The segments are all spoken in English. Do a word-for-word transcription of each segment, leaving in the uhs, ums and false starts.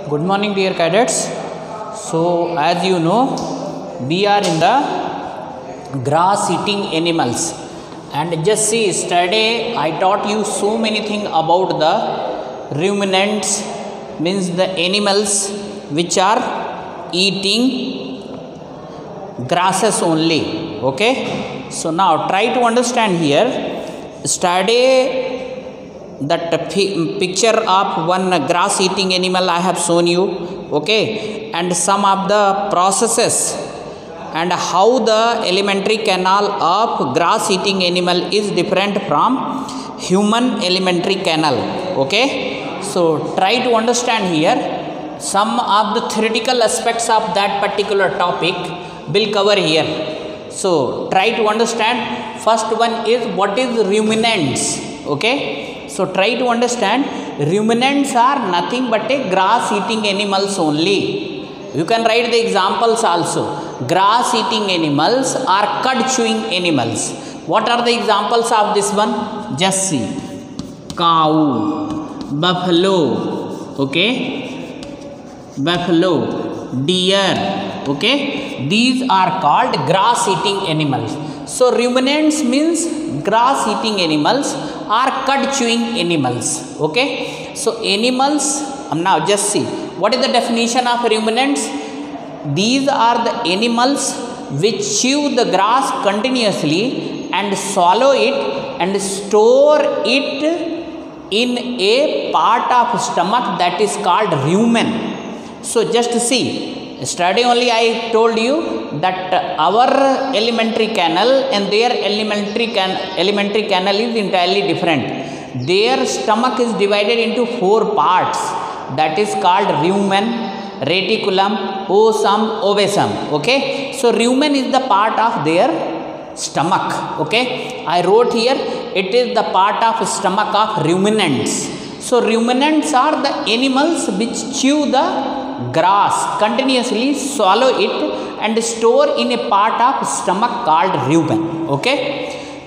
Good morning, dear cadets. So, as you know, we are in the grass-eating animals, and just see, yesterday I taught you so many things about the ruminants, means the animals which are eating grasses only. Okay. So now try to understand here. Yesterday, that picture of one grass eating animal I have shown you, okay, and some of the processes and how the alimentary canal of grass eating animal is different from human alimentary canal. Okay, so try to understand here. Some of the theoretical aspects of that particular topic will cover here. So try to understand. First one is what is ruminants. Okay, so try to understand. Ruminants are nothing but a grass eating animals only. You can write the examples also. Grass eating animals are cud chewing animals. What are the examples of this one? Just see. Cow, buffalo, okay, buffalo, deer, okay, these are called grass eating animals. So ruminants means grass eating animals are cud chewing animals. Okay, so animals, now just see what is the definition of ruminants. These are the animals which chew the grass continuously and swallow it and store it in a part of stomach that is called rumen. So just see. Yesterday only I told you that our alimentary canal and their alimentary can alimentary canal is entirely different. Their stomach is divided into four parts, that is called rumen, reticulum, osum, ovesum. Okay, so rumen is the part of their stomach. Okay, I wrote here it is the part of stomach of ruminants. So ruminants are the animals which chew the grass continuously, swallow it and store in a part of stomach called rumen. Okay,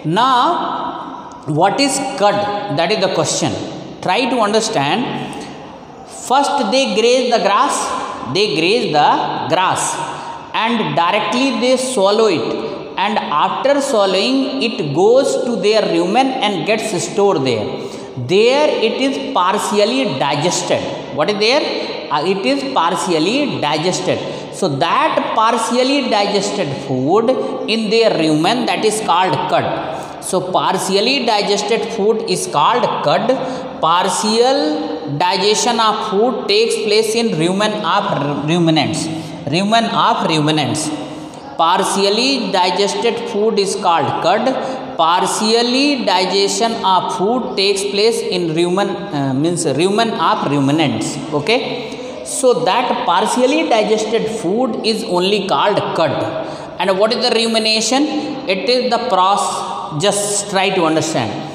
now what is cud? That is the question. Try to understand. First they graze the grass, they graze the grass and directly they swallow it, and after swallowing it goes to their rumen and gets stored there. There it is partially digested. What is there? It is partially digested. So that partially digested food in their rumen, that is called cud. So partially digested food is called cud. Partial digestion of food takes place in rumen of ruminants. Rumen of ruminants. Partially digested food is called cud. Partially digestion of food takes place in rumen, uh, means rumen of ruminants. Okay. So that partially digested food is only called cud. And what is the rumination? It is the process. Just try to understand.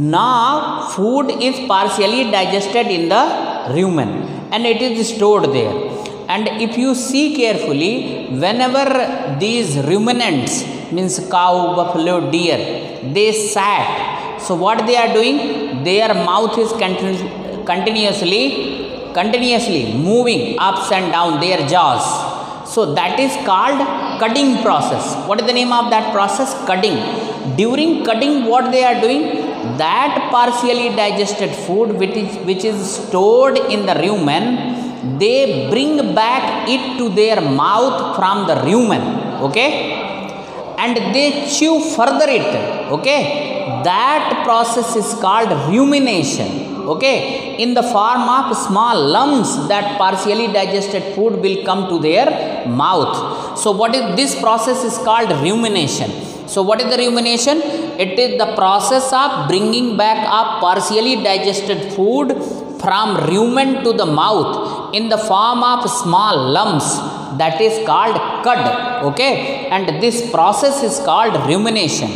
Now food is partially digested in the rumen and it is stored there. And if you see carefully, whenever these ruminants, means cow, buffalo, deer, they sat. So what they are doing? Their mouth is continu continuously continuously moving ups and down, their jaws. So that is called cutting process. What is the name of that process? Cutting. During cutting, what they are doing? That partially digested food which is, which is stored in the rumen, they bring back it to their mouth from the rumen. Okay, and they chew further it. Okay, that process is called rumination. Okay, in the form of small lumps, that partially digested food will come to their mouth. So what is this process is called rumination. So what is the rumination? It is the process of bringing back of partially digested food from rumen to the mouth in the form of small lumps, that is called cud. Okay, and this process is called rumination.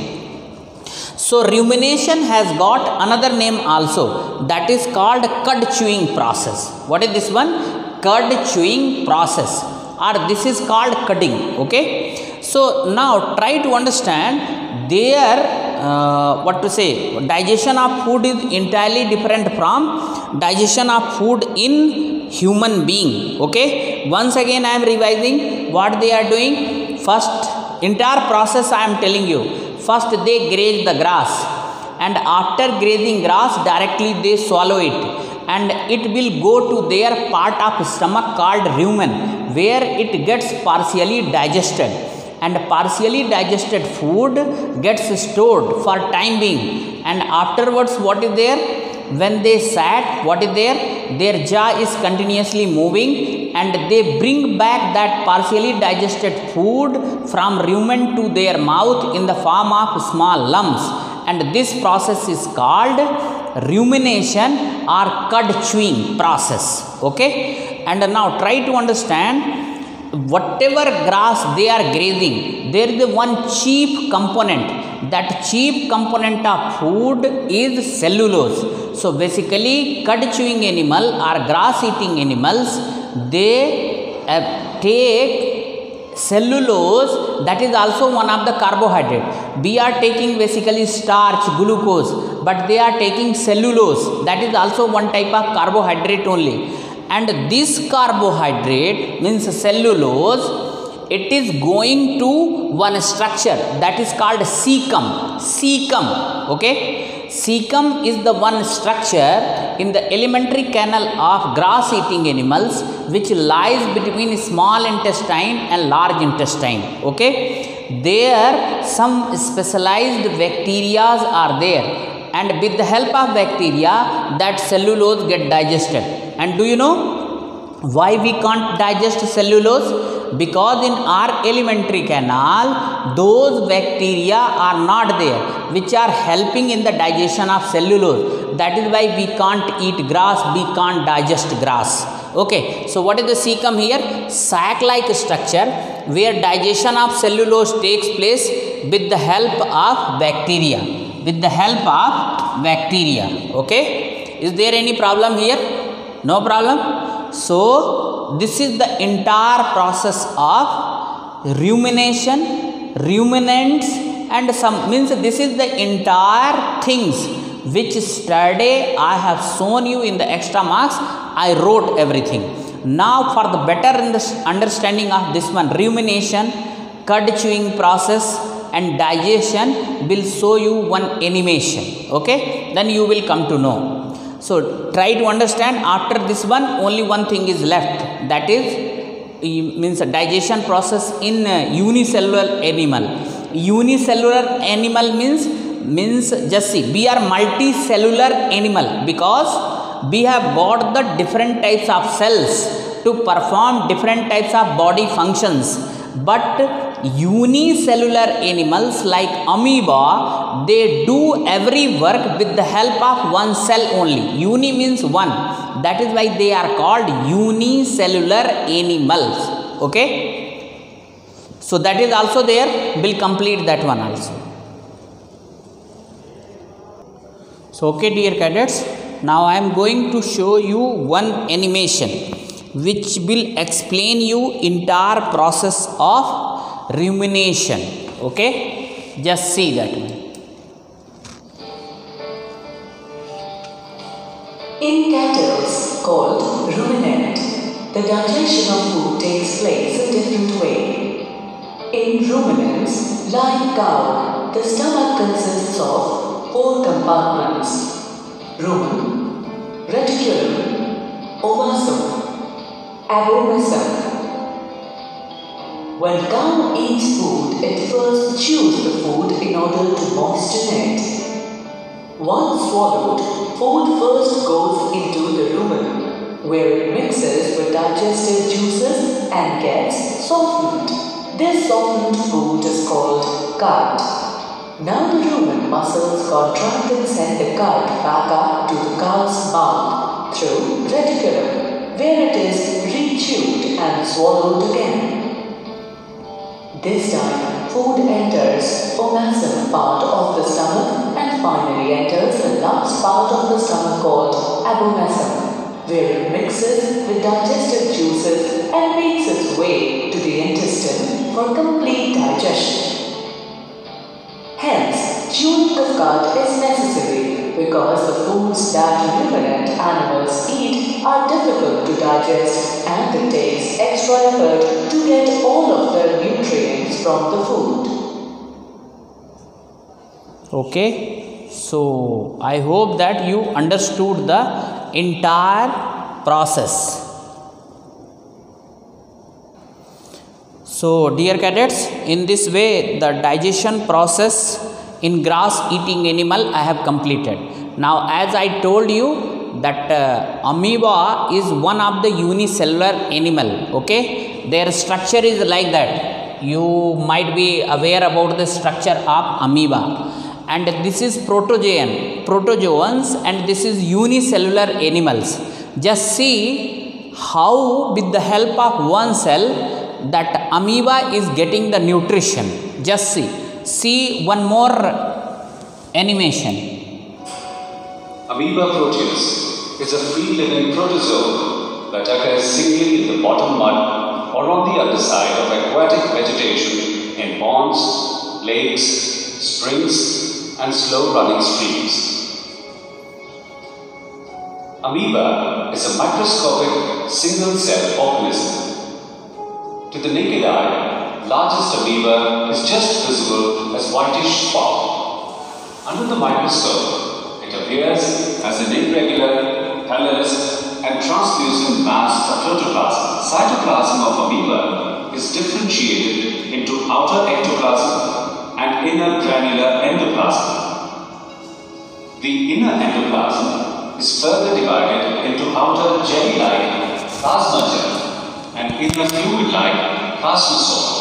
So rumination has got another name also, that is called cud chewing process. What is this one? Cud chewing process, or this is called cutting. Okay, so now try to understand. There uh, what to say, digestion of food is entirely different from digestion of food in human being. Okay, once again I am revising what they are doing. First, entire process I am telling you. First they graze the grass, and after grazing grass directly they swallow it, and it will go to their part of stomach called rumen, where it gets partially digested, and partially digested food gets stored for time being. And afterwards what is there? When they sat, what is there? Their jaw is continuously moving, and they bring back that partially digested food from rumen to their mouth in the form of small lumps, and this process is called rumination or cud chewing process. Okay, and now try to understand, whatever grass they are grazing, there is one chief component. That chief component of food is cellulose. So basically cud chewing animal or grass eating animals, they uh, take cellulose, that is also one of the carbohydrate. We are taking basically starch, glucose, but they are taking cellulose, that is also one type of carbohydrate only. And this carbohydrate means cellulose, it is going to one structure that is called cecum. Cecum, okay, cecum is the one structure in the alimentary canal of grass eating animals, which lies between small intestine and large intestine. Okay, there some specialized bacteria are there, and with the help of bacteria that cellulose get digested. And do you know why we can't digest cellulose? Because in our alimentary canal those bacteria are not there which are helping in the digestion of cellulose. That is why we can't eat grass, we can't digest grass. Okay, so what is the cecum here? Sac like structure where digestion of cellulose takes place with the help of bacteria, with the help of bacteria. Okay, is there any problem here? No problem. So this is the entire process of rumination, ruminants, and some means this is the entire things which yesterday I have shown you in the extra marks. I wrote everything. Now for the better understanding of this one, rumination, cud chewing process and digestion, will show you one animation. Okay, then you will come to know. So try to understand. After this one only one thing is left, that is means a digestion process in unicellular animal. Unicellular animal means means just see, we are multicellular animal because we have got the different types of cells to perform different types of body functions. But unicellular animals like amoeba, they do every work with the help of one cell only. Uni means one, that is why they are called unicellular animals. Okay, so that is also there, will complete that one also. So okay dear cadets, now I am going to show you one animation which will explain you entire process of rumination. Okay, just see that one. In cattle called ruminant, the digestion of food takes place a different way. In ruminants, like cow, the stomach consists of four compartments: rumen, reticulum, omasum, abomasum. When cow eats food, it first chews the food in order to moisten it. Once swallowed, food first goes into the rumen, where it mixes with digestive juices and gets softened. This softened food is called cud. Now the rumen muscles contract and send the cud back up to the cow's mouth through reticulum, where it is re-chewed and swallowed again. This time, food enters omasum part of the stomach and finally enters the last part of the stomach called abomasum, where it mixes with digestive juices and makes its way to the intestine for complete digestion. Hence, chewing of cud is necessary because the foods that ruminant animals eat are difficult to digest and it takes extra effort to get all of the nutrients from the food. Okay, so I hope that you understood the entire process. So dear cadets, in this way the digestion process in grass eating animal I have completed. Now as I told you that uh, amoeba is one of the unicellular animal. Okay, their structure is like that. You might be aware about the structure of amoeba, and this is protozoan, protozoans, and this is unicellular animals. Just see how with the help of one cell that amoeba is getting the nutrition. Just see. See one more animation. Amoeba proteus is a free-living protozoa that occurs singly in the bottom mud or on the underside of aquatic vegetation in ponds, lakes, springs, and slow-running streams. Amoeba is a microscopic single-cell organism. To the naked eye, largest amoeba is just visible as whitish spot. Under the microscope, it appears as an irregular, colorless, and translucent mass of protoplasm. Cytoplasm of amoeba is differentiated into outer ectoplasm and inner granular endoplasm. The inner endoplasm is further divided into outer jelly-like plasma gel and inner fluid-like plasmasomes.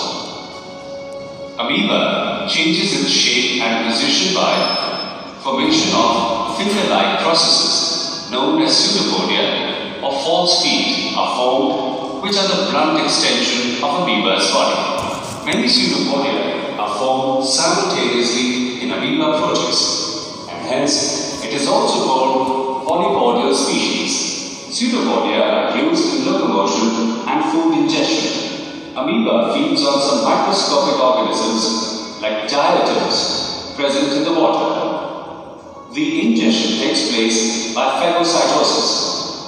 Amoeba changes its shape and position by formation of finger-like processes known as pseudopodia or false feet are formed, which are the blunt extension of amoeba's body. Many pseudopodia are formed simultaneously in Amoeba proteus, and hence it is also called polypodial species. Pseudopodia are used in locomotion and food ingestion. Amoeba feeds on some microscopic organisms like diatoms present in the water. The ingestion takes place by phagocytosis.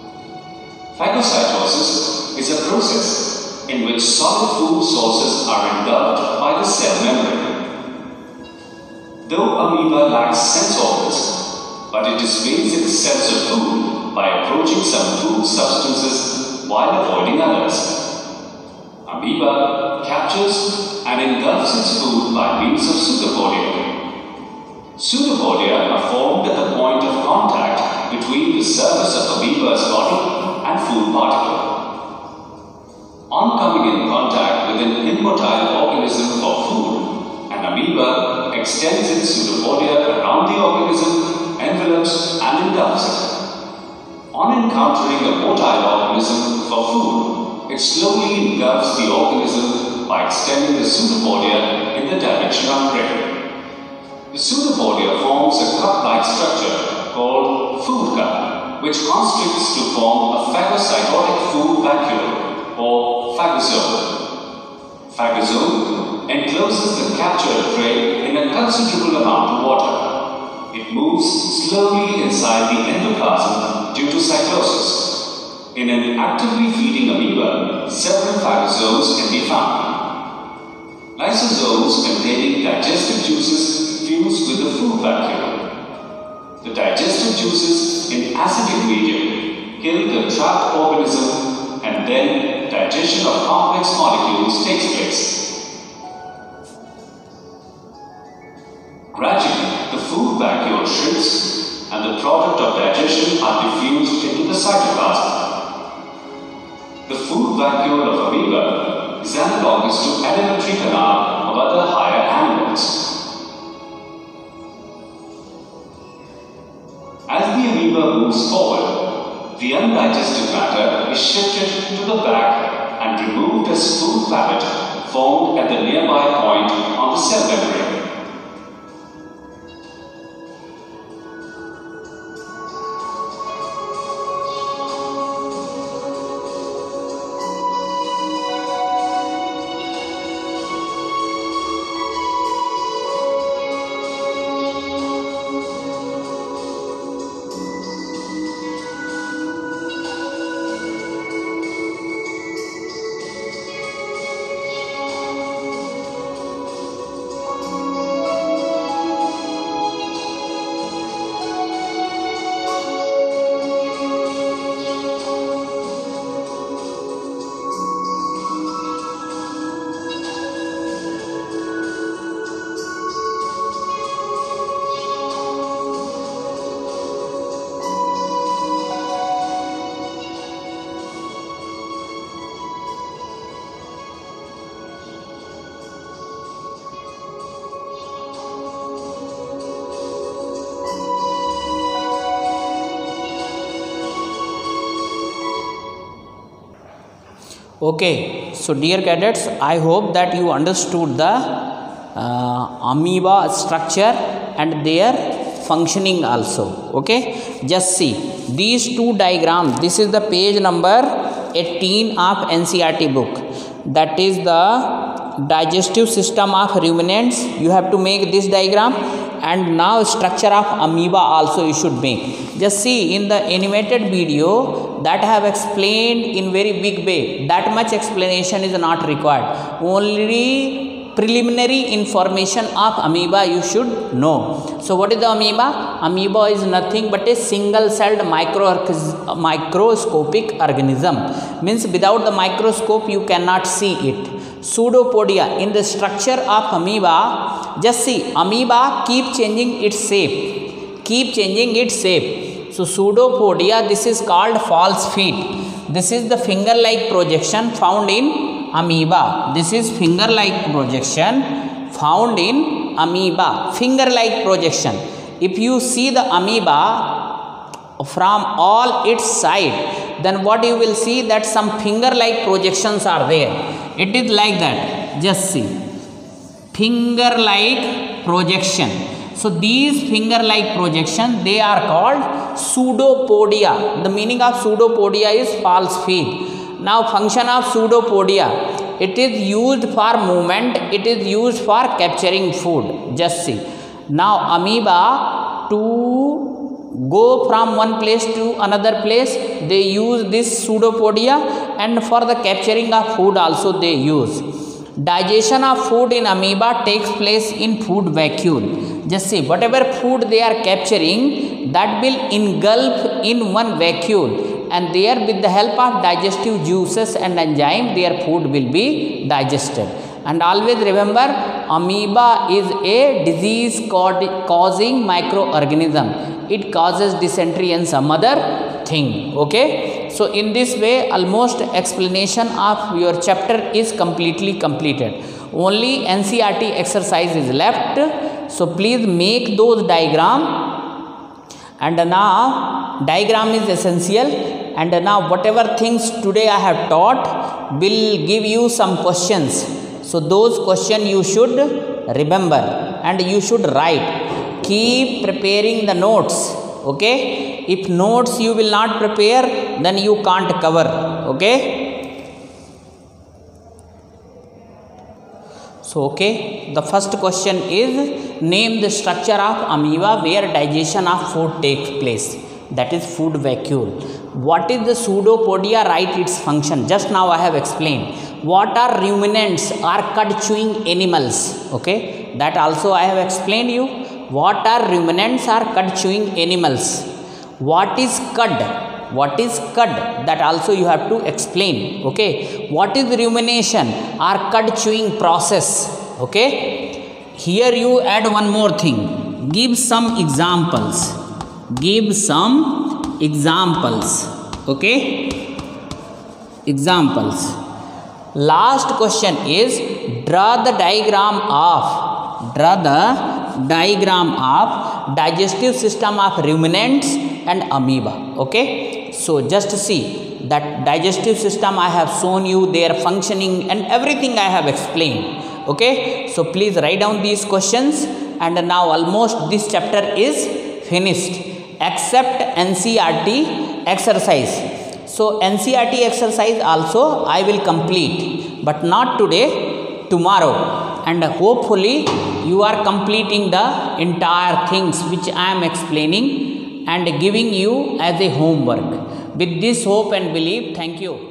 Phagocytosis is a process in which solid food sources are engulfed by the cell membrane. Though amoeba lacks sense organs, but it displays its sense of food by approaching some food substances while avoiding others. Amoeba captures and engulfs its food by means of pseudopodia. Pseudopodia are formed at the point of contact between the surface of amoeba's body and food particle. On coming in contact with an immotile organism for food, an amoeba extends its pseudopodia around the organism, envelops and engulfs it. On encountering a motile organism for food, it slowly engulfs the organism by extending the pseudopodia in the direction of prey. The pseudopodia forms a cup-like structure called food cup, which constricts to form a phagocytotic food vacuole or phagosome. Phagosome encloses the captured prey in a considerable amount of water. It moves slowly inside the endoplasm due to cytosis. In an actively feeding amoeba, several phagosomes can be found. Lysosomes containing digestive juices fuse with the food vacuole. The digestive juices in acidic medium kill the trapped organism, and then digestion of complex molecules takes place. Gradually, the food vacuole shrinks and the product of digestion are diffused into the cytoplasm. The food vacuole of amoeba is analogous to alimentary canal of other higher animals. As the amoeba moves forward, the undigested matter is shifted to the back and removed as food pallette formed at the nearby point on the cell membrane. Okay, so dear cadets, I hope that you understood the uh, amoeba structure and their functioning also. Okay, just see these two diagrams. This is the page number eighteen of N C E R T book. That is the digestive system of ruminants. You have to make this diagram, and now structure of amoeba also you should make. Just see in the animated video that I have explained in very big way. That much explanation is not required. Only preliminary information of amoeba you should know. So what is the amoeba? Amoeba is nothing but a single celled micro microscopic organism. Means without the microscope you cannot see it. Pseudopodia. In the structure of amoeba, just see amoeba keep changing its shape. Keep changing its shape. So pseudopodia, this is called false feet. This is the finger-like projection found in amoeba. This is finger-like projection found in amoeba. Finger-like projection. If you see the amoeba from all its side, then what you will see that some finger-like projections are there. It is like that. Just see. Finger-like projection. So these finger-like projection, they are called pseudopodia. The meaning of pseudopodia is false feet. Now function of pseudopodia, it is used for movement, it is used for capturing food. Just see. Now amoeba, to go from one place to another place, they use this pseudopodia, and for the capturing of food also they use. Digestion of food in amoeba takes place in food vacuole. Just see, whatever food they are capturing, that will engulf in one vacuole, and there with the help of digestive juices and enzyme, their food will be digested. And always remember, amoeba is a disease causing microorganism. It causes dysentery and some other thing. Okay. So in this way, almost explanation of your chapter is completely completed. Only N C E R T exercise is left. So please make those diagram. And now diagram is essential. And now whatever things today I have taught will give you some questions. So those questions you should remember and you should write. Keep preparing the notes. Okay. If notes you will not prepare, then you can't cover. Okay. So okay. The first question is, name the structure of amoeba where digestion of food takes place. That is food vacuole. What is the pseudopodia? Write its function. Just now I have explained. What are ruminants? Are cud chewing animals. Okay. That also I have explained you. What are ruminants? Are cud chewing animals. What is cud? What is cud? That also you have to explain. Okay. What is rumination? Are cud chewing process. Okay. Here you add one more thing. Give some examples. Give some examples. Okay. Examples. Last question is, draw the diagram of draw the diagram of digestive system of ruminants and amoeba. Okay. So just see that digestive system I have shown you, their functioning and everything I have explained. Okay. So please write down these questions, and now almost this chapter is finished except N C E R T exercise. So N C E R T exercise also I will complete, but not today, tomorrow. And hopefully you are completing the entire things which I am explaining and giving you as a homework. With this hope and belief, thank you.